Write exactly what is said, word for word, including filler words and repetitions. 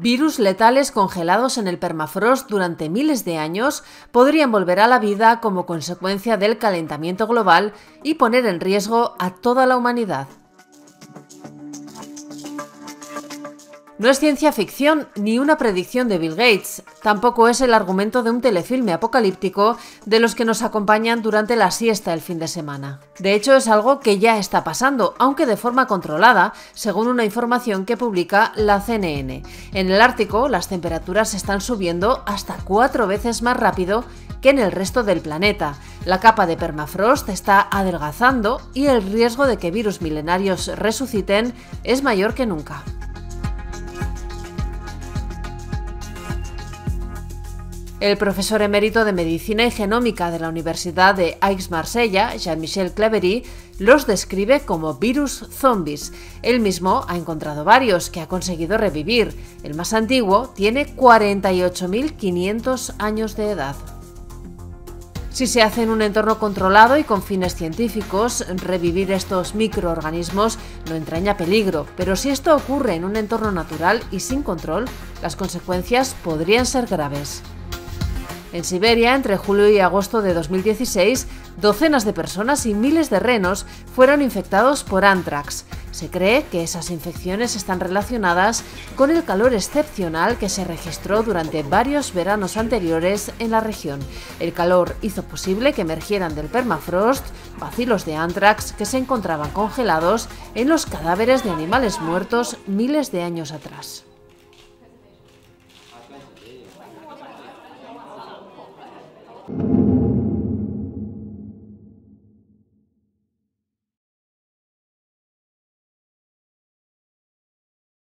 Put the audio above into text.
Virus letales congelados en el permafrost durante miles de años podrían volver a la vida como consecuencia del calentamiento global y poner en riesgo a toda la humanidad. No es ciencia ficción ni una predicción de Bill Gates, tampoco es el argumento de un telefilme apocalíptico de los que nos acompañan durante la siesta el fin de semana. De hecho, es algo que ya está pasando, aunque de forma controlada, según una información que publica la C N N. En el Ártico, las temperaturas están subiendo hasta cuatro veces más rápido que en el resto del planeta. La capa de permafrost está adelgazando y el riesgo de que virus milenarios resuciten es mayor que nunca. El profesor emérito de Medicina y Genómica de la Universidad de Aix-Marsella, Jean-Michel Claverie, los describe como virus zombies. Él mismo ha encontrado varios que ha conseguido revivir. El más antiguo tiene cuarenta y ocho mil quinientos años de edad. Si se hace en un entorno controlado y con fines científicos, revivir estos microorganismos no entraña peligro, pero si esto ocurre en un entorno natural y sin control, las consecuencias podrían ser graves. En Siberia, entre julio y agosto de dos mil dieciséis, docenas de personas y miles de renos fueron infectados por anthrax. Se cree que esas infecciones están relacionadas con el calor excepcional que se registró durante varios veranos anteriores en la región. El calor hizo posible que emergieran del permafrost bacilos de anthrax que se encontraban congelados en los cadáveres de animales muertos miles de años atrás.